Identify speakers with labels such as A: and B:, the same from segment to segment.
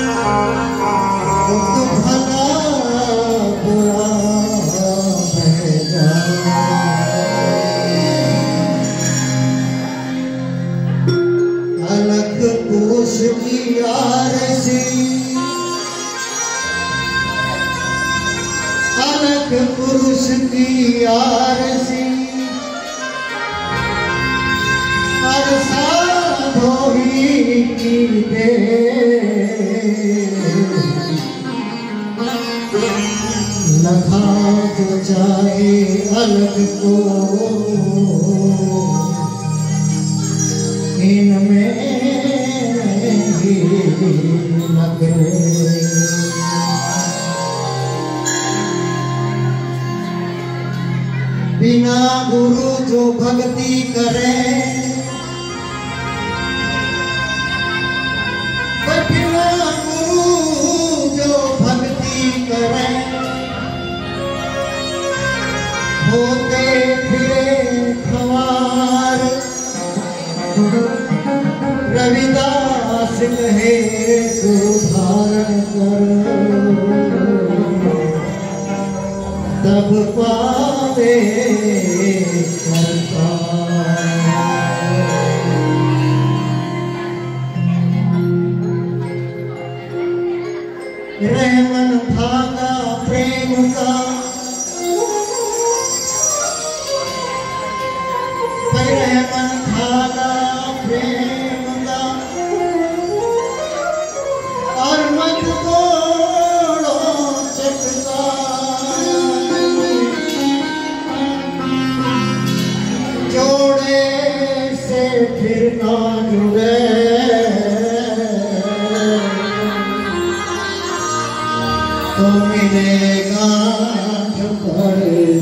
A: पुरुष की आरसी हर साधोही की दे लखा जो चाहे अलग को इनमें ही लगरे बिना गुरु जो भक्ति करे बिना गुरु जो भक्ति करे होते फिरे खवार रविदास कहे को धारण करो तब पावे करता रहमन भागा प्रेम का रहमन भागा प्रेम का और मत तोड़ो चकता जोड़े से फिर ना जुड़े तो मिलेगा जो कर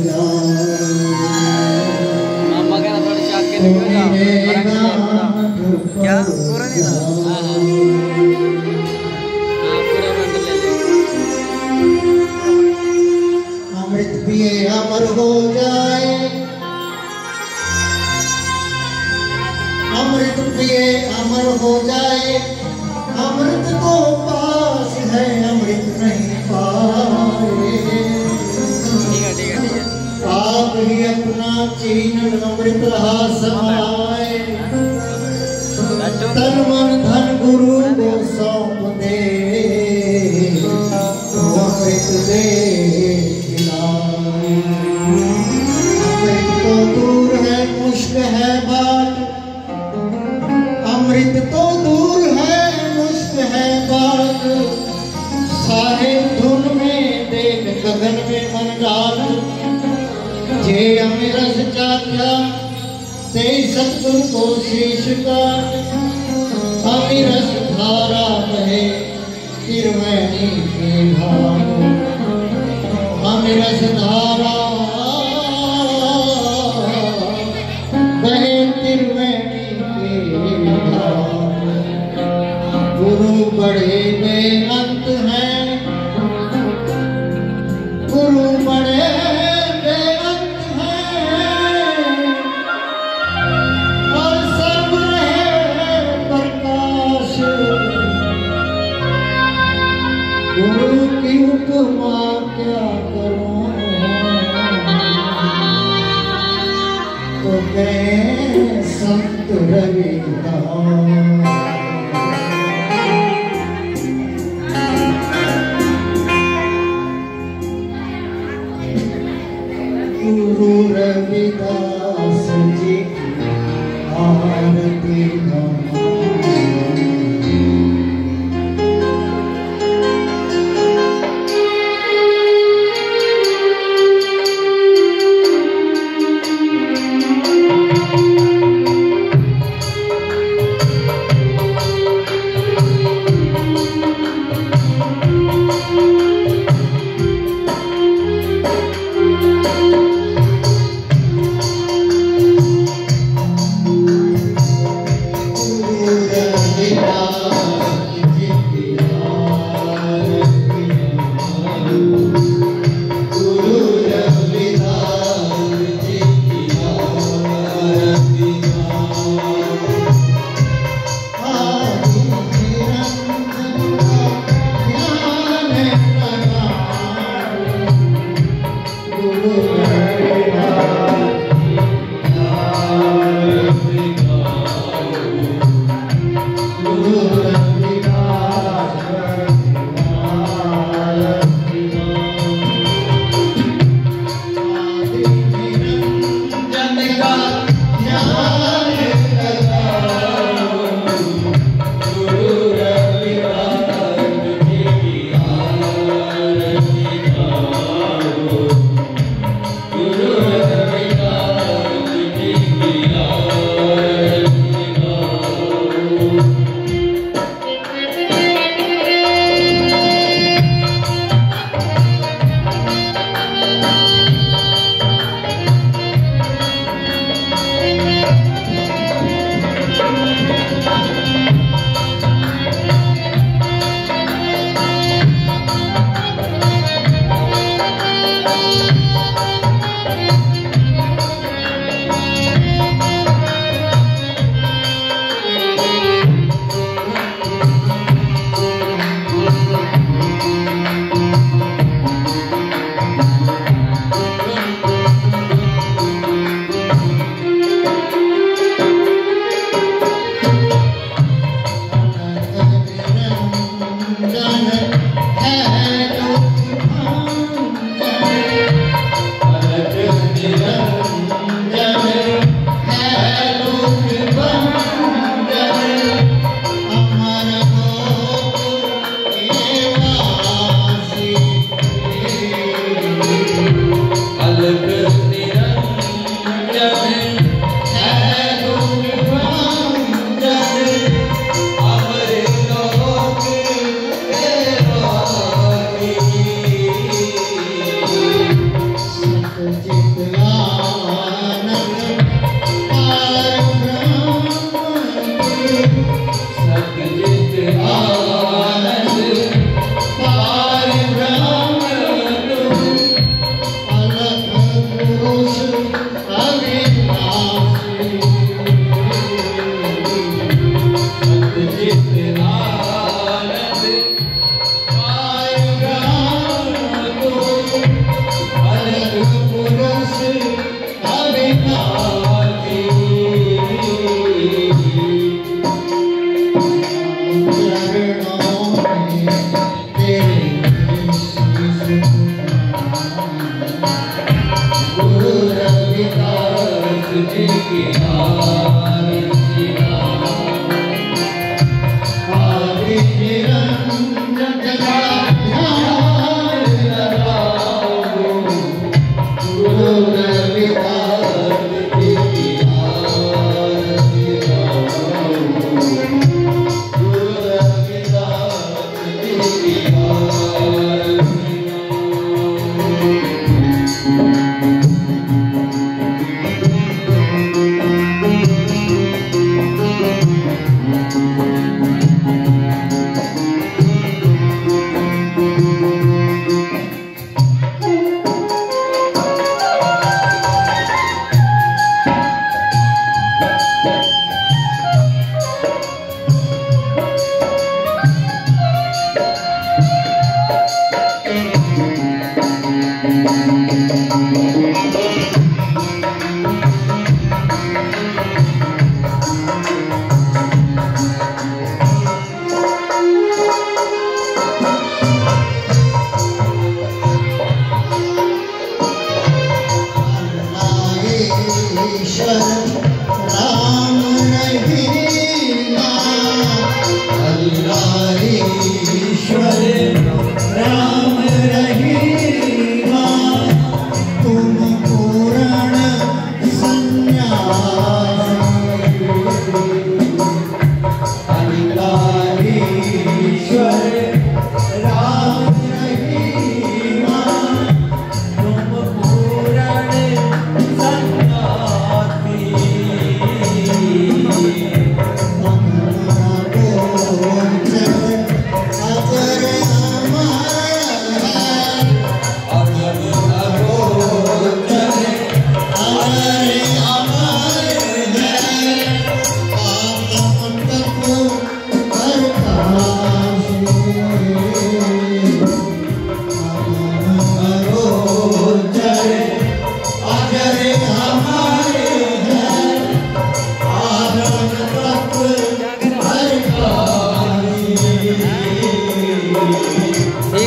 B: मामा कहना थोड़ी चाक के निकलेगा क्या पूरा नहीं था पूरा रंग ले ले
A: अमृत पिए अमर हो जाए अमृत पिए अमर हो जाए अमृत तो पास है अमृत नहीं पाए
B: ठीक है
A: आप ही अपना चीन अमृत रहा समाए तन मन धन गुरु को सौंप दे तो अमृत दे खिलाए अमृत तो दूर है मुश्क है बात अमृत तो दूर है मुश्क है बात साहिब धुन में देख गगन में मन डाल जे अमरस चाख्या ते सतगुरु को शीश का अमरस धारा बहे तिरवैनी के भाव अमरस धारा बहे तिरवैनी के भाव गुरु बड़े बेअंत हैं गुरु बड़े बेअंत हैं और सब रहे प्रकाश गुरु की उपमा क्या करूं तो कहे संत रविदास गुरु रविदास जी की आरती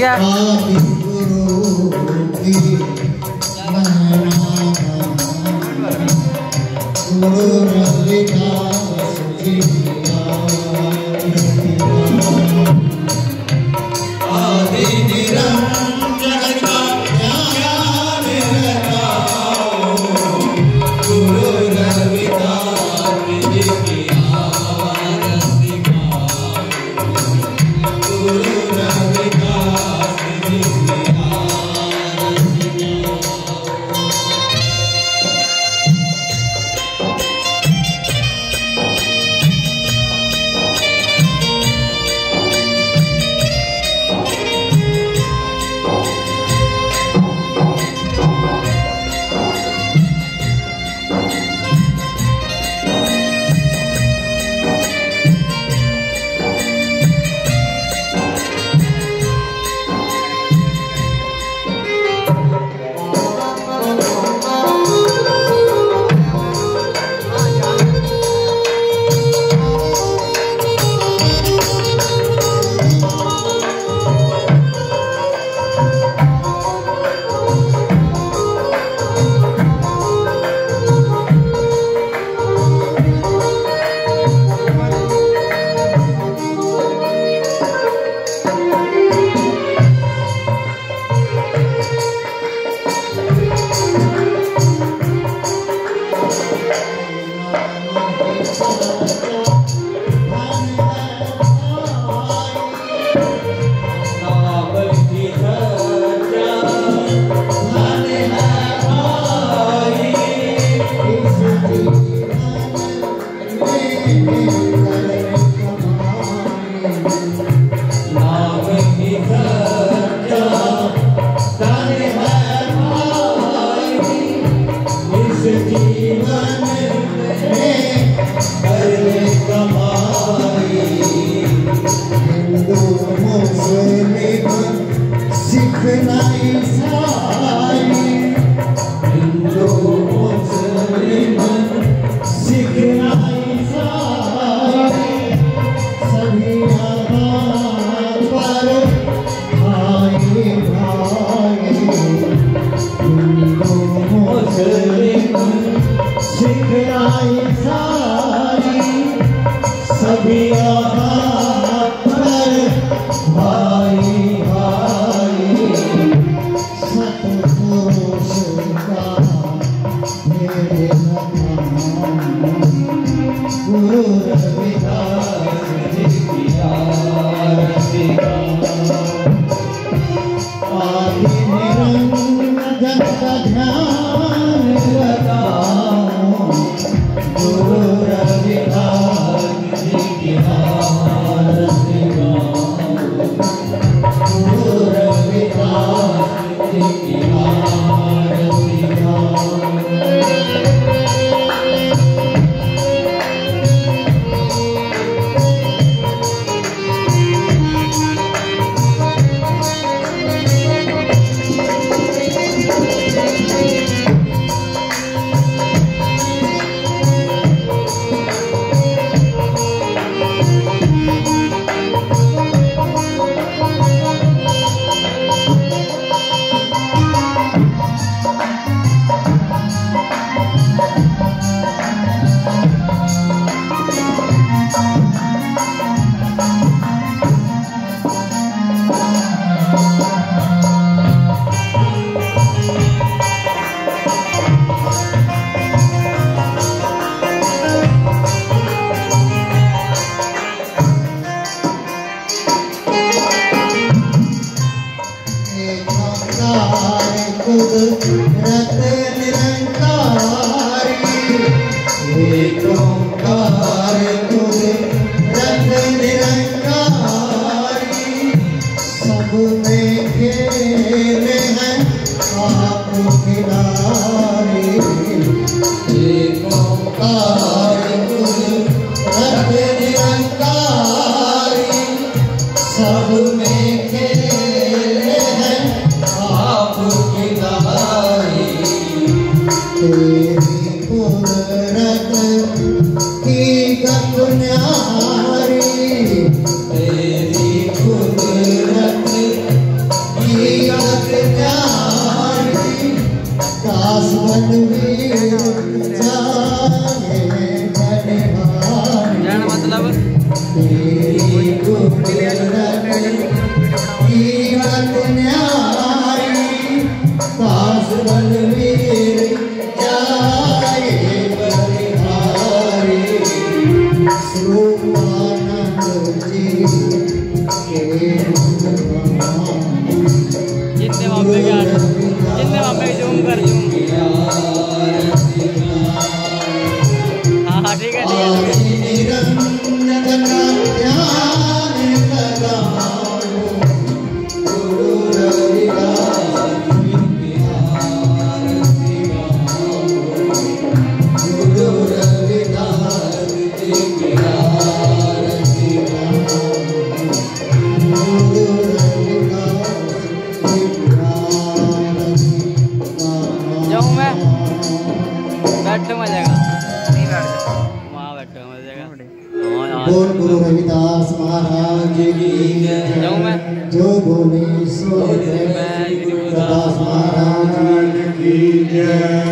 B: ठीक है।
A: गुरु रविदास जी आदि निरंजन का ज्ञान लगाओ, गुरु रविदास जी की आरती गाओ, गुरु रविदास जी की आरती गाओ।
B: जितने मापे जूम कर जूम। हाँ ठीक है ठीक है। जाऊँ मैं? बैठो मजेगा नहीं बैठ जाओ वहाँ बैठो मजेगा।
A: बोल गुरु रविदास महाराज की
B: जाऊँ मैं?
A: जो बोले सो रविदास महाराज की जय।